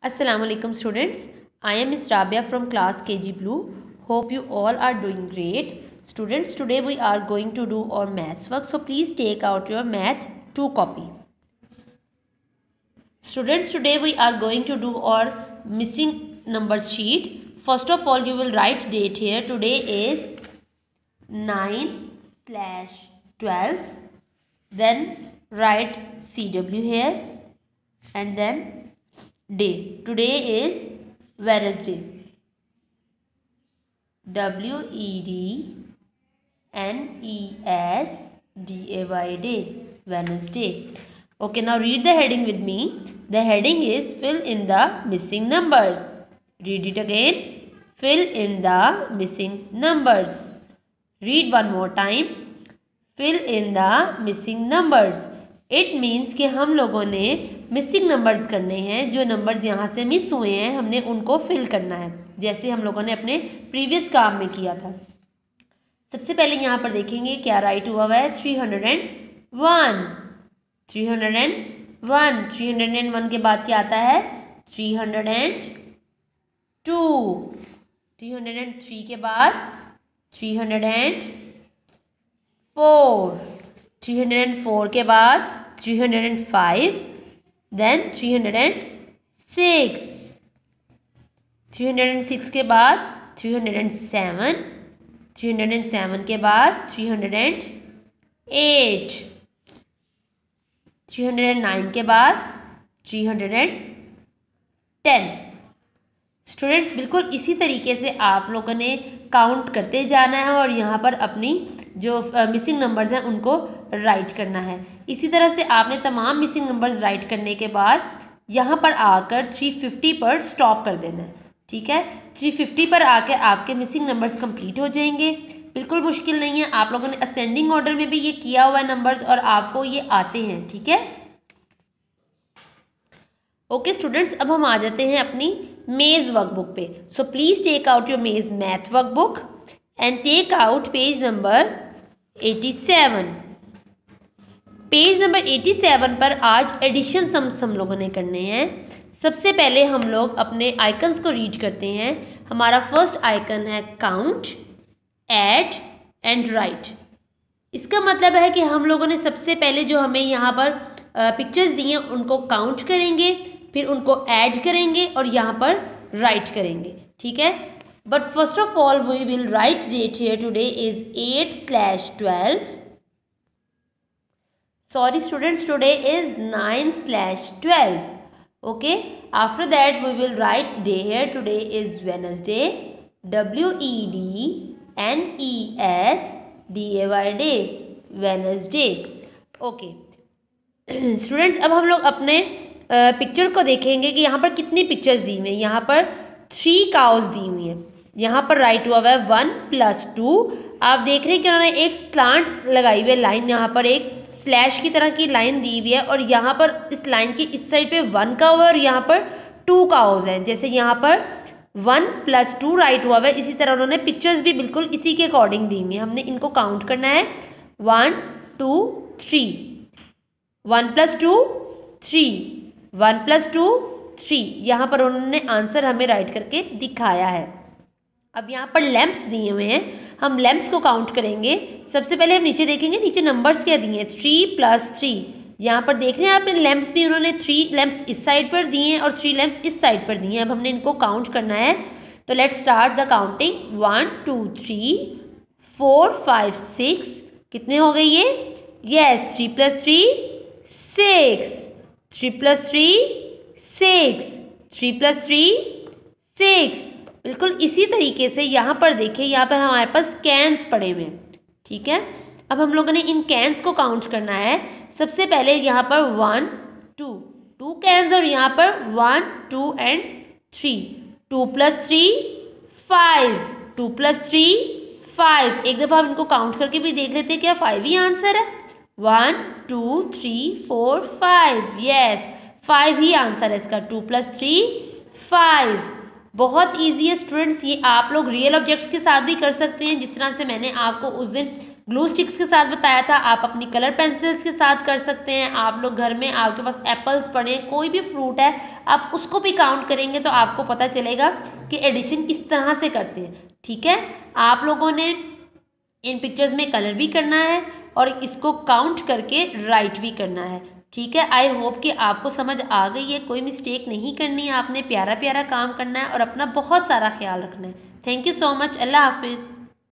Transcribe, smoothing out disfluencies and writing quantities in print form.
Assalamualaikum students. I am Ms. Rabia from class KG Blue. Hope you all are doing great. Students, today we are going to do our maths work. So please take out your math 2 copy. Students, today we are going to do our missing numbers sheet. First of all, you will write date here. Today is 9/12. Then write CW here and then day. Today is Wednesday. WEDNESDAY day. Wednesday. Okay, now read the heading with me. The heading is fill in the missing numbers. Read it again. Fill in the missing numbers. Read one more time. Fill in the missing numbers. It means कि हम लोगों ने missing numbers करने हैं. जो numbers यहाँ से miss हुए हैं हमने उनको फिल करना है, जैसे हम लोगों ने अपने प्रीवियस काम में किया था. सबसे पहले यहाँ पर देखेंगे क्या राइट हुआ है. 301. 301 के बाद क्या आता है. 302. 303 के बाद 304. 304 के बाद 305. देन 306. 306 के बाद 307. 307 के बाद 308. 309 के बाद 310. स्टूडेंट्स, बिल्कुल इसी तरीके से आप लोगों ने काउंट करते जाना है और यहाँ पर अपनी जो मिसिंग नंबर्स हैं उनको राइट करना है. इसी तरह से आपने तमाम मिसिंग नंबर्स राइट करने के बाद यहाँ पर आकर 350 पर स्टॉप कर देना है. ठीक है, 350 पर आकर आपके मिसिंग नंबर्स कंप्लीट हो जाएंगे. बिल्कुल मुश्किल नहीं है. आप लोगों ने असेंडिंग ऑर्डर में भी ये किया हुआ है नंबर्स और आपको ये आते हैं. ठीक है, ओके स्टूडेंट्स, अब हम आ जाते हैं अपनी मेज वर्कबुक पे. So please take out your maze math workbook and take out page number 87. Page number 87 पर आज एडिशन सम्स हम लोगों ने करने हैं. सबसे पहले हम लोग अपने आइकन्स को रीड करते हैं. हमारा फर्स्ट आइकन है काउंट, ऐड एंड राइट. इसका मतलब है कि हम लोगों ने सबसे पहले जो हमें यहाँ पर पिक्चर्स दी हैं उनको काउंट करेंगे, फिर उनको ऐड करेंगे और यहाँ पर राइट करेंगे. ठीक है, but first of all we will write date here. Today is 8/12. Sorry students, today is 9/12. Okay, after that we will write day here. Today is Wednesday. WEDNESDAY day. Wednesday. Okay. Students, अब हम लोग अपने picture को देखेंगे कि यहाँ पर कितनी पिक्चर्स दी हुई हैं. यहाँ पर 3 काउस दी हुई हैं. यहाँ पर राइट हुआ है 1 + 2. आप देख रहे हैं कि उन्होंने एक स्लांट लगाई हुई है लाइन, यहाँ पर एक स्लैश की तरह की लाइन दी हुई है और यहाँ पर इस लाइन की इस साइड पे 1 का हुआ है और यहाँ पर 2 काउस है. जैसे यहाँ पर 1 + 2 राइट हुआ है, इसी तरह उन्होंने पिक्चर्स भी बिल्कुल इसी के अकॉर्डिंग दी हुई है. हमने इनको काउंट करना है. 1 2 3. 1 + 2 3. 1 + 2 3. यहाँ पर उन्होंने आंसर हमें राइट करके दिखाया है. अब यहाँ पर लैंप्स दिए हुए हैं, हम लैंप्स को काउंट करेंगे. सबसे पहले हम नीचे देखेंगे नीचे नंबर्स क्या दिए हैं. 3 + 3. यहाँ पर देख रहे हैं आपने लैंप्स भी उन्होंने 3 लैंप्स इस साइड पर दिए हैं और 3 लैंप्स इस साइड पर दिए हैं. अब हमने इनको काउंट करना है. तो लेट्स स्टार्ट द काउंटिंग. 1 2 3 4 5 6. कितने हो गए ये. यस, 3 + 3 6. 3 + 3 6. 3 + 3 6. बिल्कुल इसी तरीके से यहाँ पर देखिए, यहाँ पर हमारे पास कैंस पड़े हुए हैं. ठीक है, अब हम लोगों ने इन कैंस को काउंट करना है. सबसे पहले यहाँ पर 1 2 कैंस और यहाँ पर 1 2 एंड 3. 2 + 3 5. 2 + 3 5. एक दफ़ा हम इनको काउंट करके भी देख लेते हैं क्या 5 ही आंसर है. 1 2 3 4 5. यस, 5 ही आंसर है इसका. 2 + 3 5. बहुत ईजी है स्टूडेंट्स. ये आप लोग रियल ऑब्जेक्ट्स के साथ भी कर सकते हैं, जिस तरह से मैंने आपको उस दिन ग्लू स्टिक्स के साथ बताया था, आप अपनी कलर पेंसिल्स के साथ कर सकते हैं। आप लोग घर में, आपके पास एप्पल्स पड़े हैं, कोई भी फ्रूट है, आप उसको भी काउंट करेंगे तो आपको पता चलेगा कि एडिशन किस तरह से करते हैं। ठीक है, आप लोगों ने इन पिक्चर्स में कलर भी करना है और इसको काउंट करके राइट भी करना है। ठीक है, आई होप कि आपको समझ आ गई है, कोई मिस्टेक नहीं करनी है, आपने प्यारा प्यारा काम करना है और अपना बहुत सारा ख्याल रखना है। थैंक यू सो मच, अल्लाह हाफिज़।